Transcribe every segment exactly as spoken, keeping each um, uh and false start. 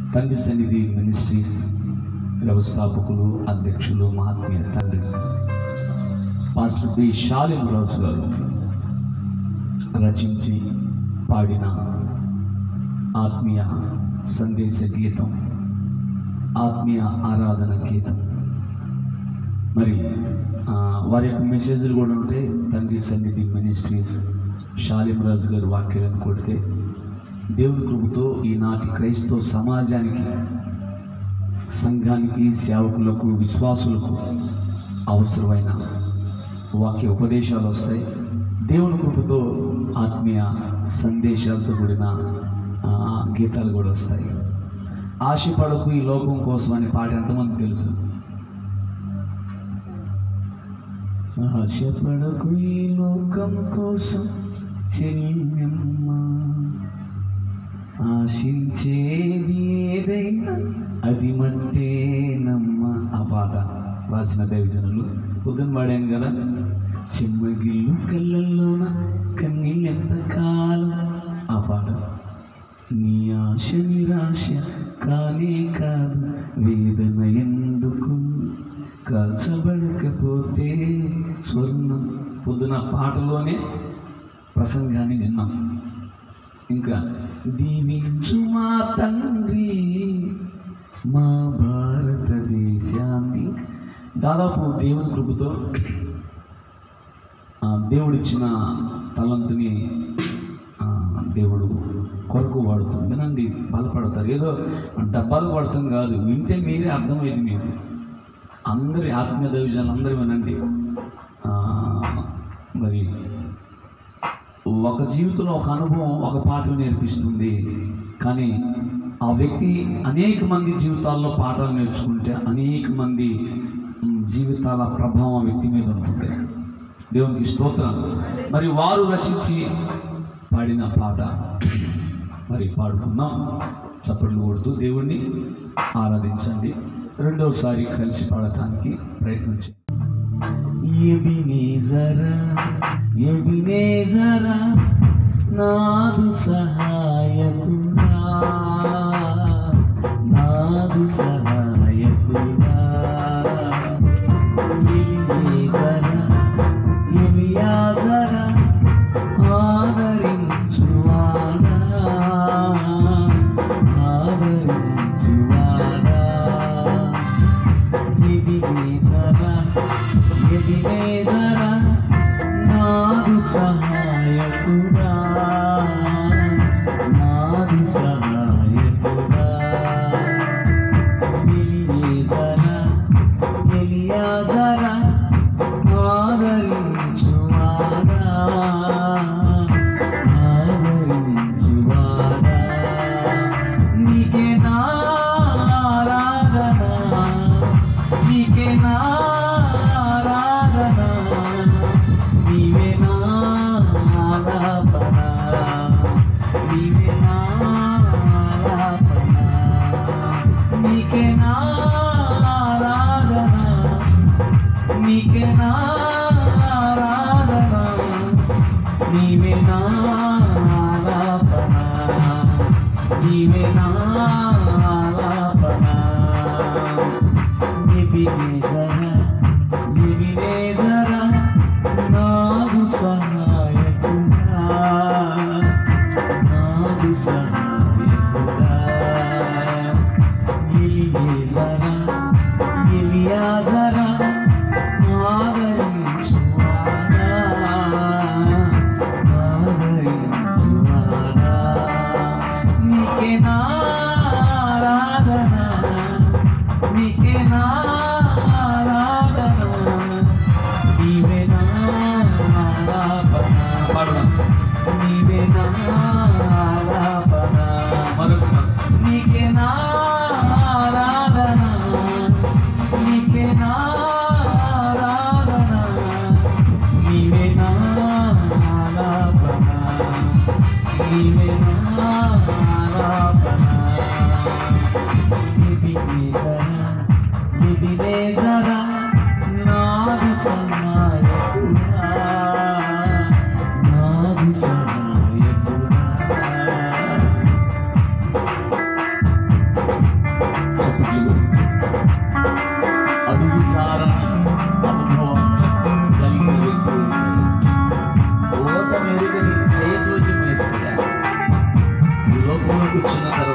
తండ్రి సన్నిధి మినిస్ట్రీస్ వ్యవస్థాపకులు, అధ్యక్షులు, మహాత్మీయ తండ్రి పాస్టర్ బి షాలిం రాజు గారు రచించి పాడిన ఆత్మీయ సందేశ గీతం, ఆత్మీయ ఆరాధన గీతం. మరి వారి యొక్క మెసేజ్లు కూడా ఉంటాయి. తండ్రి సన్నిధి మినిస్ట్రీస్ షాలిం రాజు గారు వాక్యాలను కొడితే దేవుని కృపతో ఈనాటి క్రైస్తవ సమాజానికి, సంఘానికి, సేవకులకు, విశ్వాసులకు అవసరమైన వాక్య ఉపదేశాలు వస్తాయి. దేవుని కృపతో ఆత్మీయ సందేశాలతో కూడిన గీతాలు కూడా వస్తాయి. ఆశపడకు ఈ లోకం కోసం అనే పాట ఎంతమంది తెలుసు? ఆశపడకు ఈ లోకం కోసం చెల్లెమ్మ, ఆశించేది ఏదైనా అది మట్టేనమ్మ. ఆ పాట రాసిన దైవజనులు పొద్దున పాడాను కదా. చెమ్మగిల్లు కళ్ళల్లోన కన్నీళ్ళెంత కాలం. ఆ పాట నీ ఆశ నిరాశ కానే కాదు, వేదన ఎందుకు కాల్చబడకపోతే స్వర్ణం. పొద్దున పాటలోనే ప్రసంగాన్ని విన్నాం. ఇంకా దీవించు మా తండ్రి మా భారతదేశాన్ని. దాదాపు దేవుని కృపతో దేవుడిచ్చిన తలంతుని దేవుడు కొరకు వాడుతుంది. వినండి, బాధపడతారు. ఏదో డబ్బాలు పడతాం కాదు, వింటే మీరే అర్థమైంది. మీకు అందరి ఆత్మీయ దైవజనులు అందరూ వినండి. మరి ఒక జీవితంలో ఒక అనుభవం ఒక పాఠం నేర్పిస్తుంది. కానీ ఆ వ్యక్తి అనేక మంది జీవితాల్లో పాఠాలు నేర్చుకుంటే అనేక మంది జీవితాల ప్రభావం ఆ వ్యక్తి మీద ఉంటుంది. దేవునికి స్తోత్రం. మరి వారు రచించి పాడిన పాట మరి పాడుకుందాం. చప్పట్లు కొడుతూ దేవుణ్ణి ఆరాధించండి. రెండవసారి కలిసి పాడటానికి ప్రయత్నించండి. ఎబినేజరా ఎబినేజరా నాదు సహాయకుడా, నాదు సహాయకుడా. ఎబినేజరా ఎలియాజరా ఆదరించువాడా, ఆదరించువాడా. ఎబినేజరా ఎబినేజరా నాదు సహాయకుడా, నాదు సహాయకుడా. ఎలియాజరా ఎలియాజరా ఆదరించువాడా, ఆదరించువాడా. నీకే నా ఆరాధన, నీకే నా ఆరాధన, నీవే నా ఆలాపన, నీవే నా ఆలాపన. నీకే నా ఆరాధన, నీకే నా ఆరాధన, నీవే నా ఆలాపన, నీవే నా ఆలాపన. ఎబినేజరా ఎబినేజరా నాదు సహాయకుడా, నాదు సహాయకుడా. ఎలియాజరా ఎలియాజరా ఆదరించువాడా, ఆదరించువాడా. నీకే నా ఆరాధన, నీకే నా ఆరాధన, నీవే నా ఆలాపన. నీవే నా ఆలాపన. నీకే నా ఆరాధన, నీకే నా ఆరాధన, నీవే నా ఆలాపన, నీవే నా ఆలాపన. ఎబినేజరా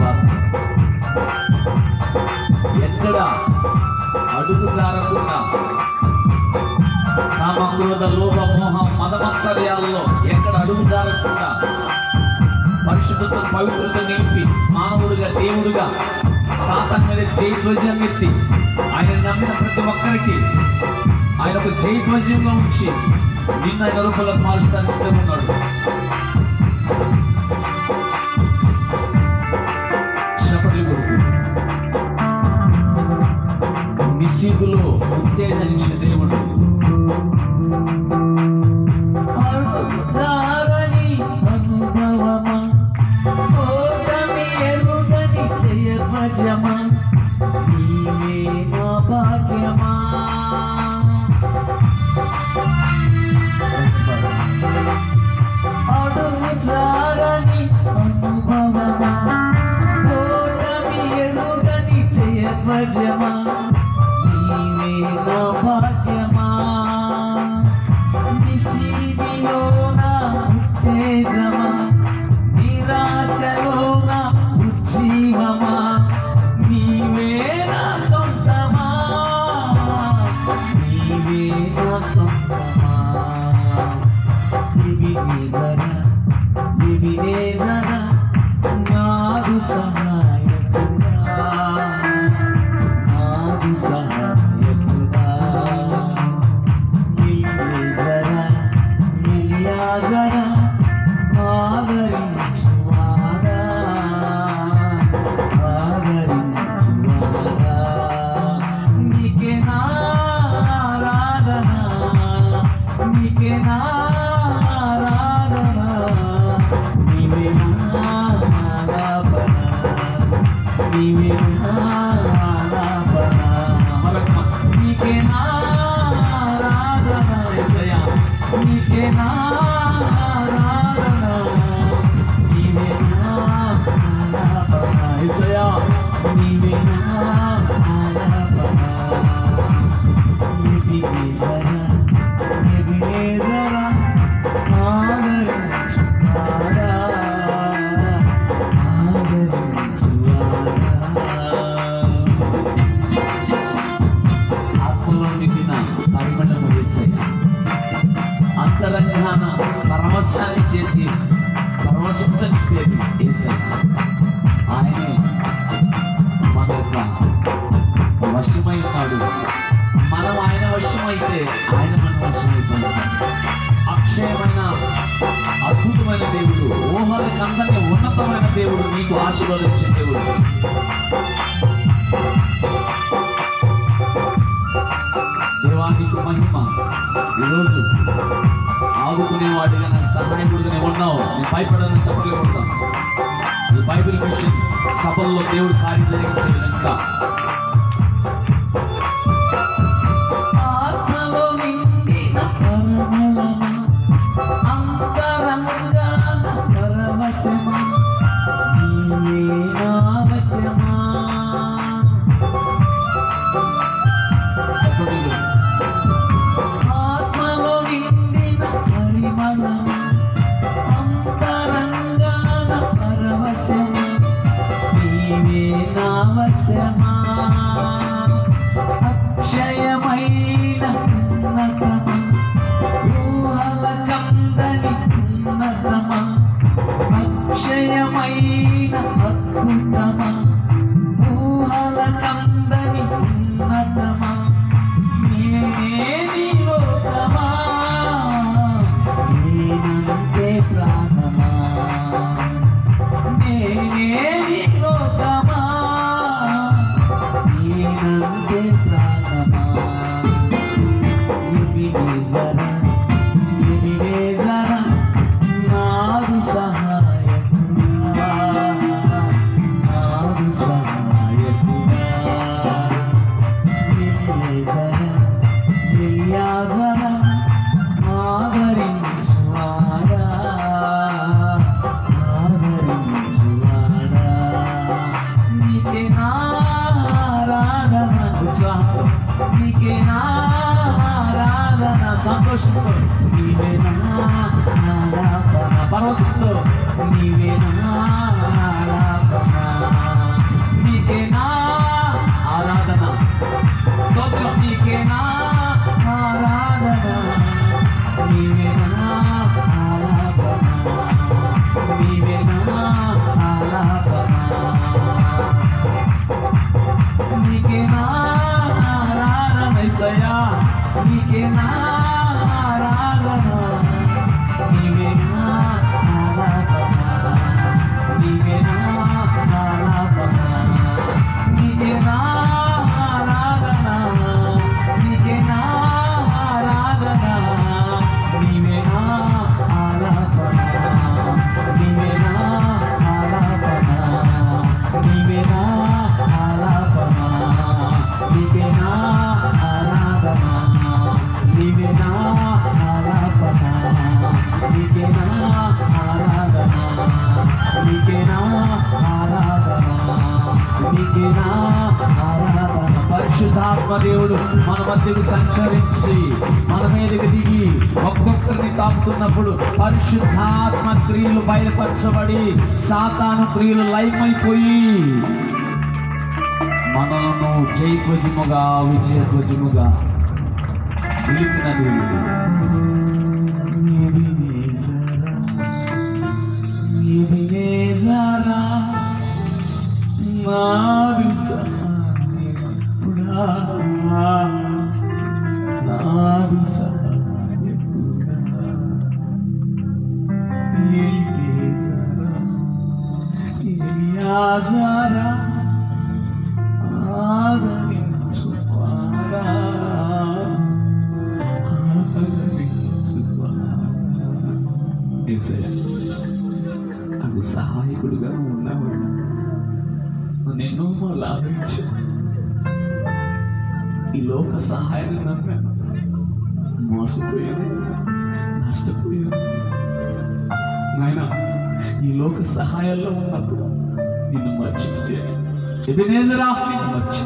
తర్వాత ఎక్కడ అడుగు జారకుండా కామ క్రోధ లోభ మోహం మదమత్సర్యాలలో ఎక్కడ అడుగు జారకుండా పరిశుద్ధత పవిత్రత నింపి మానవుడిగా దేవుడుగా సాతాను మీద జయధ్వజం ఎత్తి ఆయన నమ్మిన ప్రతి ఒక్కరికి ఆయన ఒక జయధ్వజంగా ఉంచి నిన్న ఆయన రూపంలో మార్చడానికి సిద్ధంగా ఉన్నాడు. నిశీతులో ఉత్తేజనించే దేవుడు అనుభవమా ఓటమి ఎరుగని జయధ్వజమా నీవే నా భాగ్యమా అడుగు జారని అనుభవమా ఓటమి ఎరుగని జయధ్వజమా నీవే నా భాగ్యమా నిశీదిలో నా ఉత్తేజమా నిరాశలో నా ఉజ్జీవమా నీవే నా సొంతమా నీవే నా సొంతమా ఎబినేజరా ఎబినేజరా నాకు సహాయకుడా నాకు సహాయకుడా ఎబినేజరా ఎలియాజరా ఆదరించువాడా ఆదరించువాడా నీకే నా ఆరాధన నీకే నా ఆరాధన నీవే నా ఆలాపన నీవే నా ఆలాపన మలకమ నీకే నా ఆరాధన యేసయ్యా నీకే నా ఆరాధన నీవే నా ఆలాపన యేసయ్యా నీవే నా ఆలాపన ఎబినేజరా ఎబినేజరా ఆదరించువాడా ఆదరించువాడా ఆత్మలో నిండిన పరిమళము యేసయ్యా అంతరంగాన పరవశాన్ని చేసి పరవశంతో నింపేది యేసయ్యా ఆయనే మన యొక్క వశమై ఉన్నాడు. మనం ఆయన వశమైతే ఆయన మన వశమైపోయింది. అక్షయమైన అద్భుతమైన దేవుడు, ఊహలకు అందరినీ ఉన్నతమైన దేవుడు, నీకు ఆశీర్వదించే దేవుడు. దేవానికి మహిమ. ఈరోజు ఆదుకునేవాడిగా నాకు సహాయకుడిగా ఉన్నావు. నేను భయపడాలని చెప్పలేకుంటాను. ఈ బైబిల్ మిషన్ సభల్లో దేవుడు కార్యం జరిగించే విధంగా ఆత్మలో నిండిన పరమలమా అంతరంగాన పరవశమా నీవే నా వశమా ఆత్మలో నిండిన పరిమళమా అంతరంగాన పరవశమా నీవే నా వశమా అక్షయమైన ఉన్నతమా ఊహల కందని ఉన్నతమా అక్షయమైన అద్భుతమా ఊహల కందని ఉన్నతమా నేనే నీ లోకమా నేనంటే ప్రాణమా నేనే నీ లోకమా నేనంటే ప్రాణమా ఎబినేజరా ఎబినేజరా నాకు సహాయకుడా నాకు సహాయకుడా ఎబినేజరా ఎలియాజరా ఆదరించువాడా ఆదరించువాడా నీకే నా ఆరాధన ఉత్సాహంతో నీకే నా ఆరాధన సంతోషంతో నీవే నా ఆరాధన పరవశంతో నీవే నా ఆరాధన నీకే నా ఆరాధన, నీవే నా ఆరాధన, నీవే నా ఆరాధన, నీకే నా ఆరాధన, నీకే నా ఆరాధన, నీవే నా ఆరాధన, నీవే నా ఆరాధన, నీవే నా ఆరాధన, నీవే నా ఆరాధన, నీవే నా ఆరాధన, నీకే నా ఆరాధన, నీకే నా ఆరాధన, నీకే నా ఆరాధన. పరిశుద్ధాత్మ దేవుడు మన మధ్యకు సంచరించి మన మీదకి దిగి ఒక్కొక్కరిని తాకుతున్నప్పుడు పరిశుద్ధాత్మ క్రియలు బయలుపరచబడి సాతాను క్రియలు లయమైపోయి మనలను జయధ్వజముగా విజయధ్వజముగా పిలిపినది. నాదు సహాయకుడా, నాదు సహాయకుడా, ఎలీయేజరా, ఎలియాజరా, ఆదరించువాడా, ఆదరించువాడా. యేసయ్యా, నాకు సహాయకుడుగా ఉన్నావు. నిన్ను లాభించు. ఈ లోక సహాయాన్ని నమ్మాను, మోసపోయాను, నష్టపోయాను. నాయన, ఈ లోక సహాయాల్లో ఉన్నప్పుడు నిన్ను మర్చిపోతే ఎబెనేజరా నిన్ను మర్చి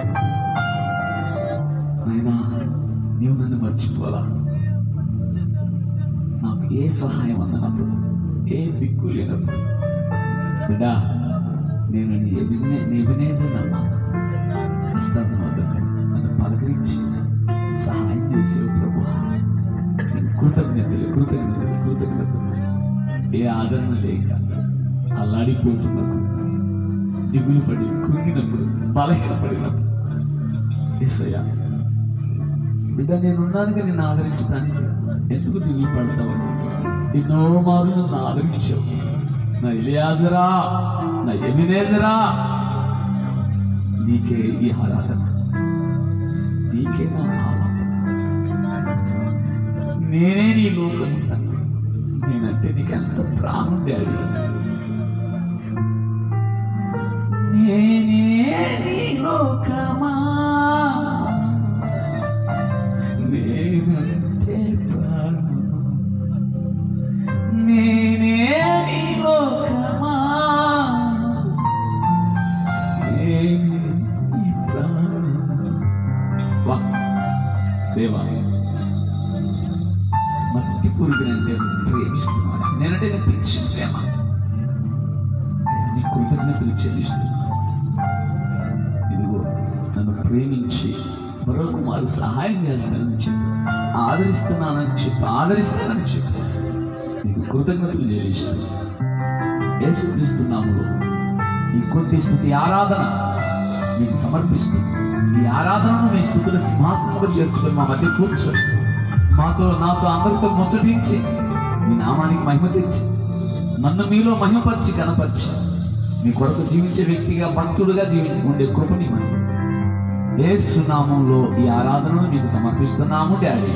నాయనా, నీవు నన్ను మర్చిపోలా. నాకు ఏ సహాయం అందనప్పుడు, ఏ దిక్కు లేనప్పుడు బిడ్డా, నేను నీ ఎబెనేజర్ అన్నా వస్తాను వద్దకు నన్ను పలకరించి సహాయం చేసేవు ప్రభు. కృతజ్ఞతలు కృతజ్ఞతలు కృతజ్ఞతలు. ఏ ఆదరణ లేక అల్లాడిపోతున్నప్పుడు, దిగులు పడి కృంగినప్పుడు, బలహీనపడినప్పుడు యేసయ్యా బిడ్డ నేనున్నానుగా నిన్ను ఆదరించడానికి ఎందుకు దిగులు పడతావు? ఎన్నో మార్లు నన్ను ఆదరించావు. నా ఎలియాజరా, నా ఎబెనేజరా, నీకే ఈ ఆరాధన, నీకే నా ఆరాధన. నేనే నీ లోకం తండ్రి, నేనంటే నీకెంత ప్రాణం డాడీ. నేనే నీ లోకమా, నేనంటే ప్రాణం, నేనే నీ లోకమా, నేనే ఈ ప్రాణం. వా దేవా, మట్టి పురుగునంటే ప్రేమిస్తున్నాడు. నేనంటే నేను పిచ్చి ప్రేమ. నీ కృతజ్ఞతలు చెల్లిస్తున్నాను. ఇదిగో నన్ను ప్రేమించి మరొక మారు సహాయం చేస్తానని చెప్పి, ఆదరిస్తున్నానని చెప్పి ఆదరిస్తానని చెప్పి నీకు కృతజ్ఞతలు చెల్లిస్తాను. యేసుక్రీస్తునామములో ఈ కొద్ది స్తుతి ఆరాధన మీకు సమర్పిస్తుంది. ఈ ఆరాధనను మీ స్తుతుల సింహాసనంలో చేర్చుకొని మా మధ్య కూర్చొని మాతో నాతో అందరితో ముచ్చటించి మీ నామానికి మహిమ తెచ్చి నన్ను మీలో మహిమపరిచి కనపరిచి మీ కొరకు జీవించే వ్యక్తిగా భక్తుడుగా జీవించి ఉండే కృపని యేసు నామములో ఈ ఆరాధనను మీకు సమర్పిస్తున్నాము డాడీ.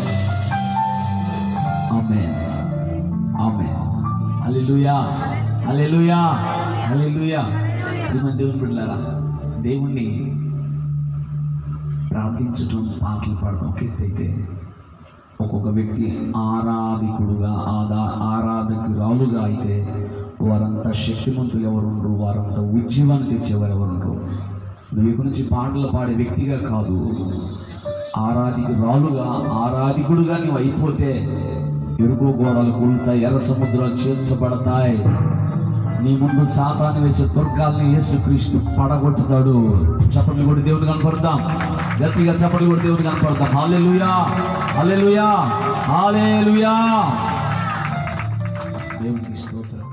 ఆమేన్, ఆమేన్. హల్లెలూయా, హల్లెలూయా, హల్లెలూయా. ప్రియమైన దేవుని బిడ్డలారా, దేవుణ్ణి ప్రార్థించటం, పాటలు పాడటం ఒక ఎత్తు అయితే, ఒక్కొక్క వ్యక్తి ఆరాధికుడుగా ఆదా ఆరాధకురాలుగా అయితే వారంతా శక్తిమంతులు ఎవరుండ్రు, వారంతా ఉద్యమాన్ని తెచ్చేవారు ఎవరుండ్రు. నువ్వు ఇక నుంచి పాటలు పాడే వ్యక్తిగా కాదు, ఆరాధికురాలుగా ఆరాధికుడుగా నువ్వు అయిపోతే ఎరుకు గోడలు కూలుతాయి, ఎర్ర సముద్రాలు చేర్చబడతాయి. నీ ముందు సాతాను వేసే దుర్గాల్ని యేసుక్రీస్తు పడగొట్టుతాడు. చప్పట్లు కూడా దేవుడు కనపడతాం, గట్టిగా చప్పట్లు కూడా దేవుడు కనపడతాం. హల్లెలూయా, హల్లెలూయా, హల్లెలూయా. దేవునికి స్తోత్రం.